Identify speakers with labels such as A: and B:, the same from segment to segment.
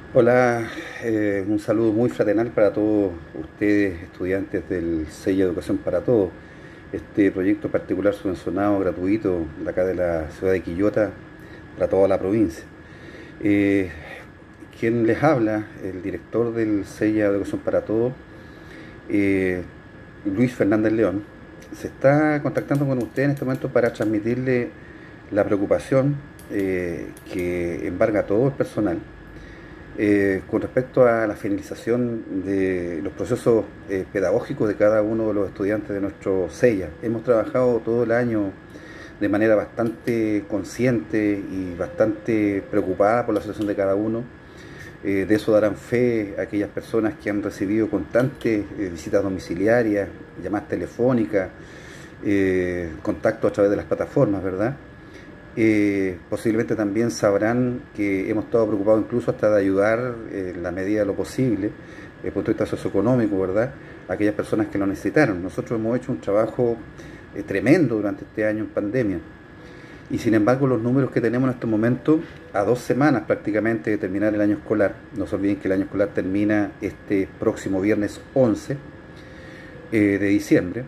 A: Hola, un saludo muy fraternal para todos ustedes, estudiantes del Sello Educación para Todos. Este proyecto particular subvencionado, gratuito, de acá de la ciudad de Quillota, para toda la provincia. Eh, Quien les habla, el director del Sello Educación para Todos, eh, Luis Fernández León, se está contactando con usted en este momento para transmitirle la preocupación que embarga a todo el personal con respecto a la finalización de los procesos pedagógicos de cada uno de los estudiantes de nuestro SEIA. Hemos trabajado todo el año de manera bastante consciente y bastante preocupada por la situación de cada uno. De eso darán fe aquellas personas que han recibido constantes visitas domiciliarias, llamadas telefónicas, contactos a través de las plataformas, ¿verdad? Posiblemente también sabrán que hemos estado preocupados incluso hasta de ayudar en la medida de lo posible, desde el punto de vista socioeconómico, ¿verdad?, a aquellas personas que lo necesitaron. Nosotros hemos hecho un trabajo tremendo durante este año en pandemia y sin embargo los números que tenemos en estos momentos, a 2 semanas prácticamente de terminar el año escolar, no se olviden que el año escolar termina este próximo viernes 11 de diciembre,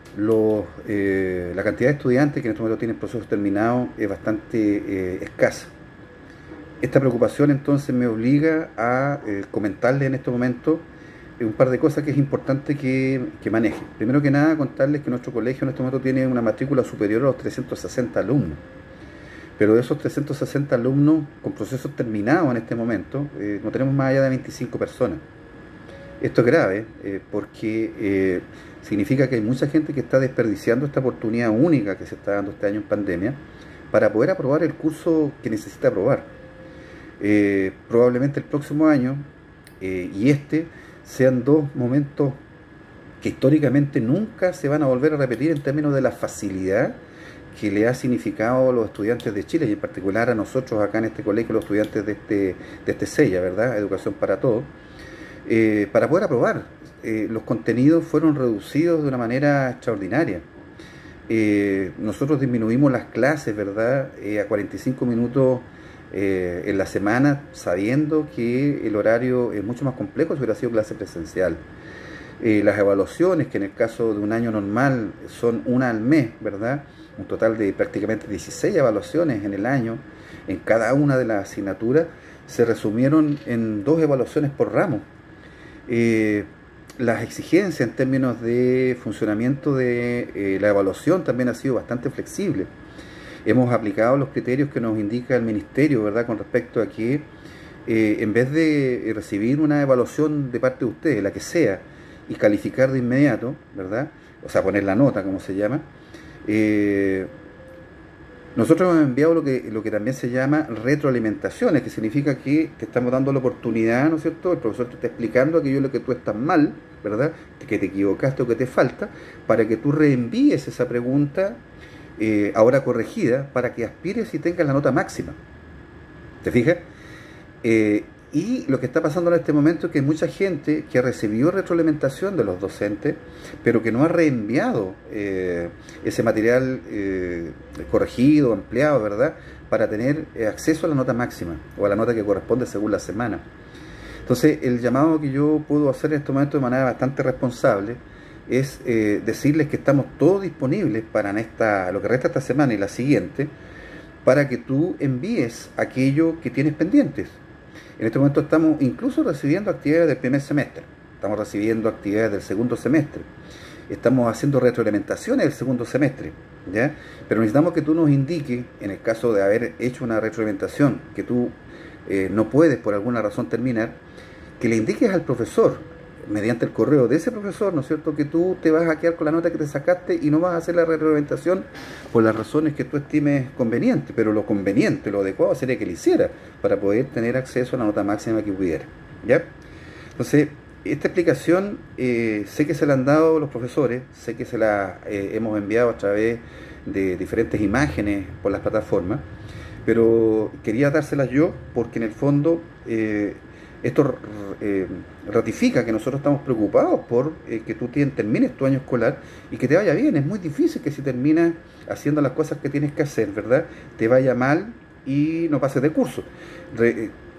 A: la cantidad de estudiantes que en este momento tienen procesos terminados es bastante escasa. Esta preocupación entonces me obliga a comentarles en este momento un par de cosas que es importante que manejen. Primero que nada, contarles que nuestro colegio en este momento tiene una matrícula superior a los 360 alumnos. Pero de esos 360 alumnos con procesos terminados en este momento, no tenemos más allá de 25 personas. Esto es grave porque significa que hay mucha gente que está desperdiciando esta oportunidad única que se está dando este año en pandemia para poder aprobar el curso que necesita aprobar. Probablemente el próximo año y este sean dos momentos que históricamente nunca se van a volver a repetir en términos de la facilidad que le ha significado a los estudiantes de Chile y en particular a nosotros acá en este colegio, los estudiantes de este SEIA, ¿verdad? Educación para Todos, para poder aprobar. Los contenidos fueron reducidos de una manera extraordinaria. Nosotros disminuimos las clases, ¿verdad?, a 45 minutos en la semana, sabiendo que el horario es mucho más complejo si hubiera sido clase presencial. Las evaluaciones, que en el caso de un año normal son una al mes, ¿verdad? Un total de prácticamente 16 evaluaciones en el año, en cada una de las asignaturas, se resumieron en 2 evaluaciones por ramo. Las exigencias en términos de funcionamiento de la evaluación también ha sido bastante flexible. Hemos aplicado los criterios que nos indica el Ministerio, ¿verdad?, con respecto a que en vez de recibir una evaluación de parte de ustedes, la que sea, y calificar de inmediato, ¿verdad?, o sea, poner la nota, como se llama, nosotros hemos enviado lo que también se llama retroalimentaciones, que significa que te estamos dando la oportunidad, ¿no es cierto? El profesor te está explicando aquello en lo que tú estás mal, ¿verdad?, que te equivocaste o que te falta, para que tú reenvíes esa pregunta ahora corregida, para que aspires y tengas la nota máxima. ¿Te fijas? Y lo que está pasando en este momento es que hay mucha gente que ha recibido retroalimentación de los docentes, pero que no ha reenviado ese material corregido, ampliado, ¿verdad?, para tener acceso a la nota máxima o a la nota que corresponde según la semana. Entonces, el llamado que yo puedo hacer en este momento de manera bastante responsable es decirles que estamos todos disponibles para lo que resta esta semana y la siguiente, para que tú envíes aquello que tienes pendientes. En este momento estamos incluso recibiendo actividades del primer semestre, estamos recibiendo actividades del segundo semestre, estamos haciendo retroalimentaciones del segundo semestre, ¿ya? Pero necesitamos que tú nos indiques, en el caso de haber hecho una retroalimentación que tú no puedes por alguna razón terminar, que le indiques al profesor, mediante el correo de ese profesor, ¿no es cierto?, que tú te vas a quedar con la nota que te sacaste y no vas a hacer la retroalimentación por las razones que tú estimes conveniente, pero lo conveniente, lo adecuado sería que lo hiciera para poder tener acceso a la nota máxima que pudiera, ¿ya? Entonces, esta explicación sé que se la han dado los profesores, sé que se la hemos enviado a través de diferentes imágenes por las plataformas, pero quería dárselas yo porque en el fondo esto ratifica que nosotros estamos preocupados por que tú termines tu año escolar y que te vaya bien. Es muy difícil que si terminas haciendo las cosas que tienes que hacer, ¿verdad?, te vaya mal y no pases de curso.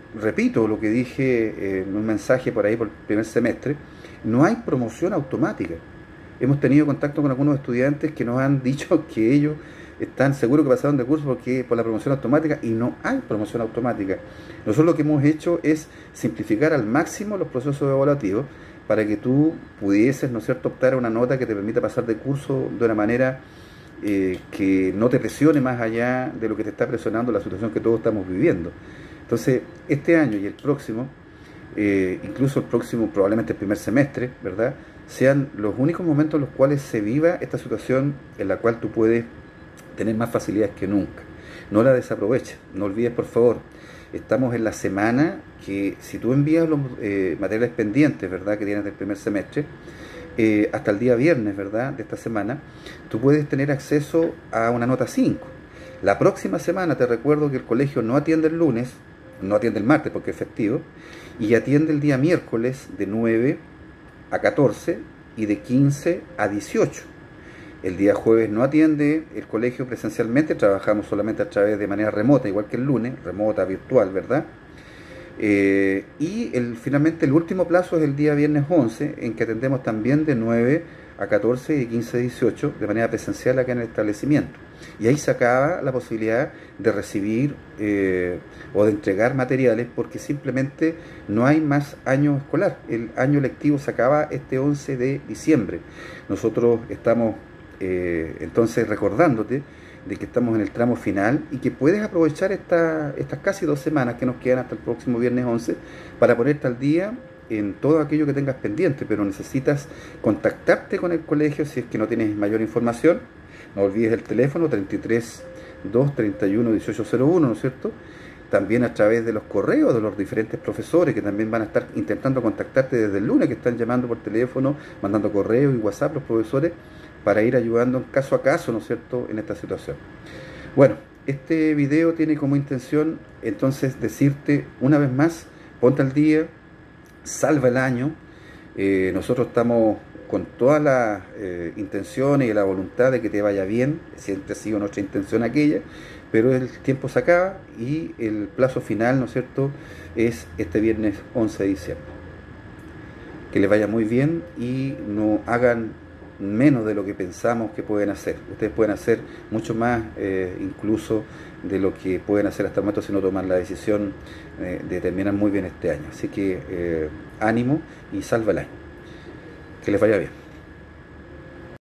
A: repito lo que dije en un mensaje por ahí por el primer semestre, no hay promoción automática. Hemos tenido contacto con algunos estudiantes que nos han dicho que ellos están seguros que pasaron de curso porque por la promoción automática, y no hay promoción automática. Nosotros lo que hemos hecho es simplificar al máximo los procesos evaluativos para que tú pudieses, ¿no es cierto?, optar a una nota que te permita pasar de curso de una manera que no te presione más allá de lo que te está presionando la situación que todos estamos viviendo. Entonces, este año y el próximo, incluso el próximo, probablemente el primer semestre, ¿verdad?, sean los únicos momentos en los cuales se viva esta situación en la cual tú puedes tener más facilidades que nunca. No la desaproveches, no olvides, por favor, estamos en la semana que si tú envías los materiales pendientes, ¿verdad?, que tienes del primer semestre, hasta el día viernes, ¿verdad?, de esta semana, tú puedes tener acceso a una nota 5. La próxima semana te recuerdo que el colegio no atiende el lunes, no atiende el martes porque es festivo, y atiende el día miércoles de 9 a 14 y de 15 a 18. El día jueves no atiende el colegio presencialmente, trabajamos solamente a través de manera remota, igual que el lunes, remota, virtual, ¿verdad? Y finalmente el último plazo es el día viernes 11, en que atendemos también de 9 a 14 y 15 a 18 de manera presencial acá en el establecimiento. Y ahí se acaba la posibilidad de recibir o de entregar materiales porque simplemente no hay más año escolar. El año lectivo se acaba este 11 de diciembre. Nosotros estamos entonces recordándote de que estamos en el tramo final y que puedes aprovechar estas casi 2 semanas que nos quedan hasta el próximo viernes 11 para ponerte al día en todo aquello que tengas pendiente, pero necesitas contactarte con el colegio si es que no tienes mayor información. No olvides el teléfono 33 231 1801, ¿no es cierto? También a través de los correos de los diferentes profesores que también van a estar intentando contactarte desde el lunes, que están llamando por teléfono, mandando correos y WhatsApp los profesores para ir ayudando caso a caso, ¿no es cierto?, en esta situación. Bueno, este video tiene como intención entonces decirte una vez más, ponte al día, salva el año. Nosotros estamos con todas las intenciones y la voluntad de que te vaya bien, siempre ha sido nuestra intención aquella, pero el tiempo se acaba y el plazo final, ¿no es cierto?, es este viernes 11 de diciembre. Que les vaya muy bien y no hagan menos de lo que pensamos que pueden hacer. Ustedes pueden hacer mucho más incluso de lo que pueden hacer hasta el momento si no toman la decisión de terminar muy bien este año. Así que ánimo y salva el año. Que les vaya bien.